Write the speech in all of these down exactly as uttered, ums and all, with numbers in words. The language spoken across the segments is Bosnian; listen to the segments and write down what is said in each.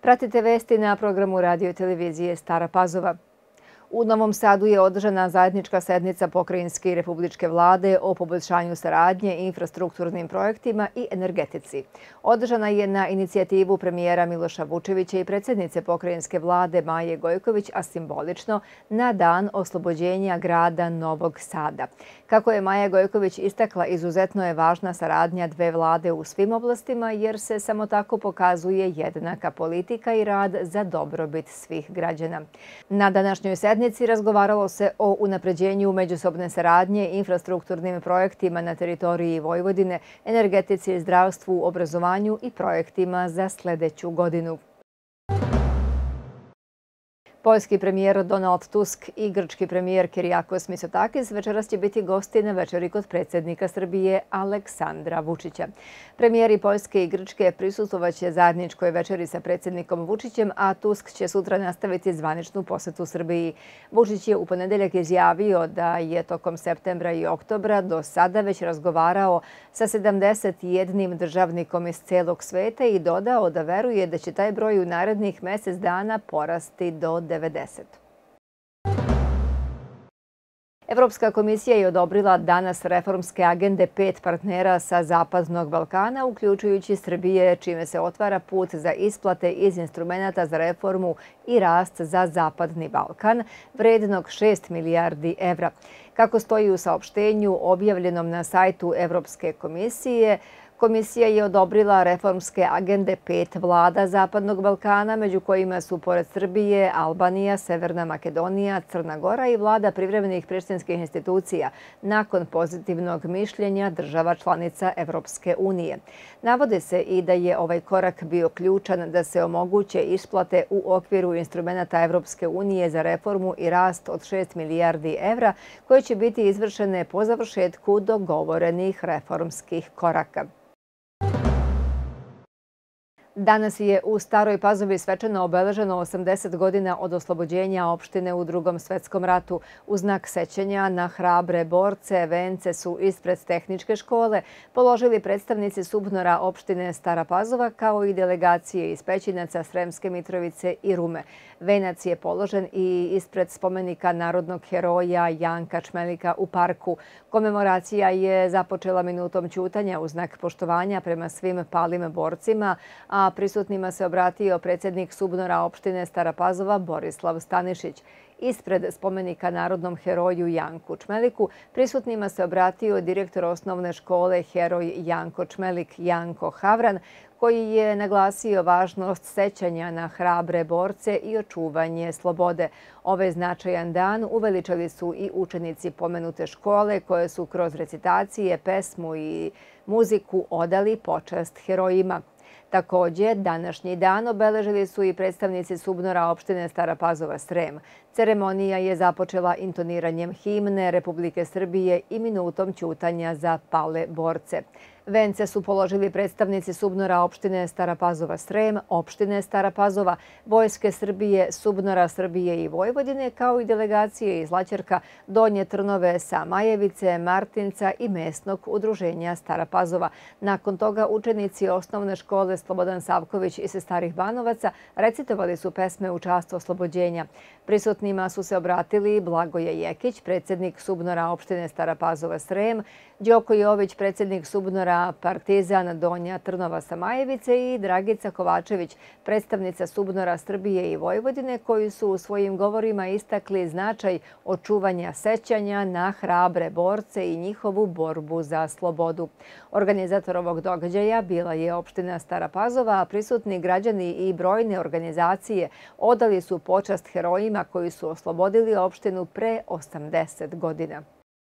Pratite vesti na programu radio i televizije Stara Pazova. U Novom Sadu je održana zajednička sednica pokrajinske i republičke vlade o poboljšanju saradnje, infrastrukturnim projektima i energetici. Održana je na inicijativu premijera Miloša Vučevića i predsjednice pokrajinske vlade Maje Gojković, a simbolično na dan oslobođenja grada Novog Sada. Kako je Maja Gojković istakla, izuzetno je važna saradnja dve vlade u svim oblastima jer se samo tako pokazuje jednaka politika i rad za dobrobit svih građana. Na današnjoj sednici razgovaralo se o unapređenju međusobne saradnje, infrastrukturnim projektima na teritoriji Vojvodine, energetici, zdravstvu, obrazovanju i projektima za sljedeću godinu. Poljski premijer Donald Tusk i grčki premijer Kyriakos Mitsotakis večeras će biti gosti na večeri kod predsjednika Srbije Aleksandra Vučića. Premijeri Poljske i Grčke prisustvovaće zajedničkoj večeri sa predsjednikom Vučićem, a Tusk će sutra nastaviti zvaničnu posjetu Srbiji. Vučić je u ponedeljak izjavio da je tokom septembra i oktobra do sada već razgovarao sa sedamdeset jednim državnikom iz celog sveta i dodao da veruje da će taj broj u narednih mjesec dana porasti do devedeset. Evropska komisija je odobrila danas reformske agende pet partnera sa Zapadnog Balkana, uključujući Srbije, čime se otvara put za isplate iz instrumenata za reformu i rast za Zapadni Balkan, vrednog šest milijardi evra. Kako stoji u saopštenju objavljenom na sajtu Evropske komisije, Komisija je odobrila reformske agende pet vlada Zapadnog Balkana, među kojima su pored Srbije, Albanija, Severna Makedonija, Crna Gora i vlada privremenih prištinskih institucija nakon pozitivnog mišljenja država članica Evropske unije. Navode se i da je ovaj korak bio ključan da se omoguće isplate u okviru instrumenata Evropske unije za reformu i rast od šest milijardi evra, koje će biti izvršene po završetku dogovorenih reformskih koraka. Danas je u Staroj Pazovi svečano obeleženo osamdeset godina od oslobođenja opštine u Drugom svetskom ratu. U znak sećanja na hrabre borce vence su ispred tehničke škole položili predstavnici SUBNOR-a opštine Stara Pazova kao i delegacije iz Pećinaca, Sremske Mitrovice i Rume. Venac je položen i ispred spomenika narodnog heroja Janka Čmelika u parku. Komemoracija je započela minutom ćutanja u znak poštovanja prema svim palim borcima, a prisutnima se obratio predsjednik SUBNOR-a opštine Stara Pazova Borislav Stanišić. Ispred spomenika narodnom heroju Janku Čmeliku prisutnima se obratio direktor osnovne škole Heroj Janko Čmelik Janko Havran, koji je naglasio važnost sećanja na hrabre borce i očuvanje slobode. Ovaj značajan dan uveličali su i učenici pomenute škole koje su kroz recitacije, pesmu i muziku odali počast herojima. Također, današnji dan obeležili su i predstavnici SUBNOR-a opštine Stara Pazova Srem. Ceremonija je započela intoniranjem himne Republike Srbije i minutom ćutanja za pale borce. Vence su položili predstavnici SUBNOR-a opštine Stara Pazova Srem, opštine Stara Pazova, Vojske Srbije, SUBNOR-a Srbije i Vojvodine, kao i delegacije iz Laćarka, Donje Trnove, Samajevice, Martinca i mesnog udruženja Stara Pazova. Nakon toga učenici osnovne škole Slobodan Savković iz Starih Banovaca recitovali su pesme u čast oslobođenja. Prisutnima su se obratili Blagoje Jekić, predsjednik SUBNOR-a opštine Stara Pazova Srem, Đoko Jović, predsjednik SUBNOR-a Partizan Donja Trnova Samajevice i Dragica Kovačević, predstavnica SUBNOR-a Srbije i Vojvodine, koji su u svojim govorima istakli značaj očuvanja sećanja na hrabre borce i njihovu borbu za slobodu. Organizator ovog događaja bila je opština Stara Pazova, a prisutni građani i brojne organizacije odali su počast herojima koji su oslobodili opštinu pre osamdeset godina.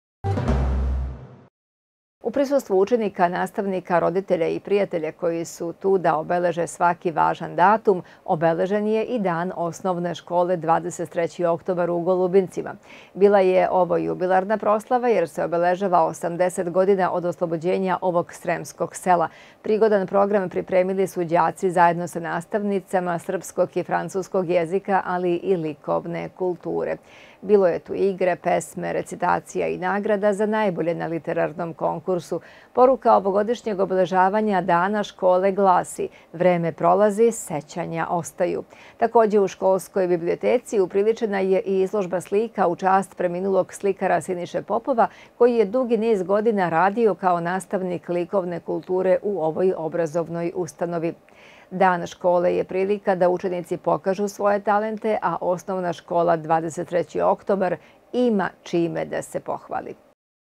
U prisustvu učenika, nastavnika, roditelja i prijatelja koji su tu da obeleže svaki važan datum, obeležen je i dan osnovne škole dvadeset treći oktobar u Golubincima. Bila je ovo jubilarna proslava jer se obeležava osamdeset godina od oslobođenja ovog sremskog sela. Prigodan program pripremili su đaci zajedno sa nastavnicama srpskog i francuskog jezika, ali i likovne kulture. Bilo je tu igre, pesme, recitacija i nagrada za najbolje na literarnom konkursu. Poruka ovogodišnjeg obeležavanja Dana škole glasi: vreme prolazi, sećanja ostaju. Također u školskoj biblioteci upriličena je i izložba slika u čast preminulog slikara Siniše Popova, koji je dugi niz godina radio kao nastavnik likovne kulture u ovoj obrazovnoj ustanovi. Dan škole je prilika da učenici pokažu svoje talente, a osnovna škola dvadeset treći oktobar ima čime da se pohvali.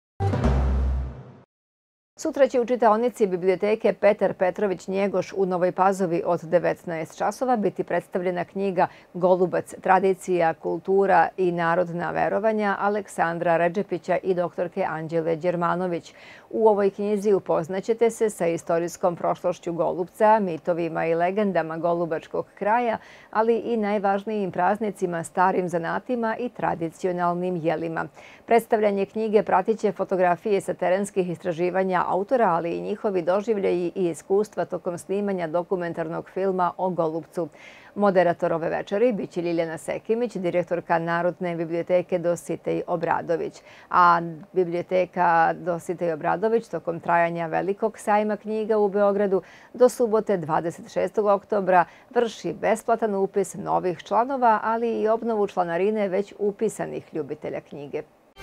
Sutra će u čitaonici biblioteke Petar Petrović Njegoš u Novoj Pazovi od devetnaest časova biti predstavljena knjiga Golubac, tradicija, kultura i narodna verovanja Aleksandra Redžepića i doktorke Anđele Đermanović. U ovoj knjizi upoznaćete se sa istorijskom prošlošću Golubca, mitovima i legendama golubačkog kraja, ali i najvažnijim praznicima, starim zanatima i tradicionalnim jelima. Predstavljanje knjige pratit će fotografije sa terenskih istraživanja autora, ali i njihovi doživljaji i iskustva tokom snimanja dokumentarnog filma o Golubcu. Moderator ove večeri biće Ljiljana Sekimić, direktorka Narodne biblioteke Dositej Obradović. A biblioteka Dositej Obradović tokom trajanja Velikog sajma knjiga u Beogradu do subote dvadeset šestog oktobra vrši besplatan upis novih članova, ali i obnovu članarine već upisanih ljubitelja knjige.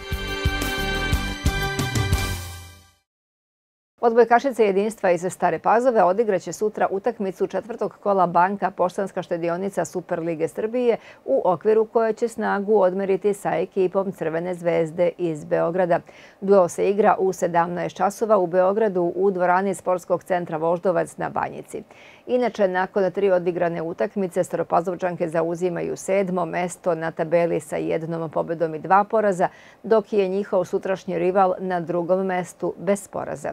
Odbojkašice jedinstva iz Stare Pazove odigraće sutra utakmicu četvrtog kola Banka Poštanska štedionica Superlige Srbije, u okviru koje će snagu odmeriti sa ekipom Crvene zvezde iz Beograda. Duel se igra u sedamnaest časova u Beogradu u dvorani Sportskog centra Voždovac na Banjici. Inače, nakon tri odigrane utakmice, Staropazovčanke zauzimaju sedmo mesto na tabeli sa jednom pobedom i dva poraza, dok je njihov sutrašnji rival na drugom mestu bez poraza.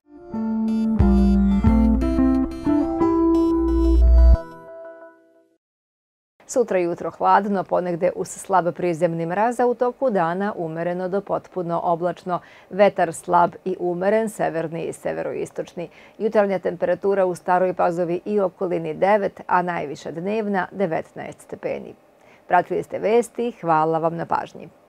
Sutra jutro hladno, ponegde uz slab prizemni mraz, a u toku dana umereno do potpuno oblačno. Vetar slab i umeren, severni i severoistočni. Jutarnja temperatura u Staroj Pazovi i okolini devet, a najviša dnevna devetnaest stepeni. Pratili ste vesti, hvala vam na pažnji.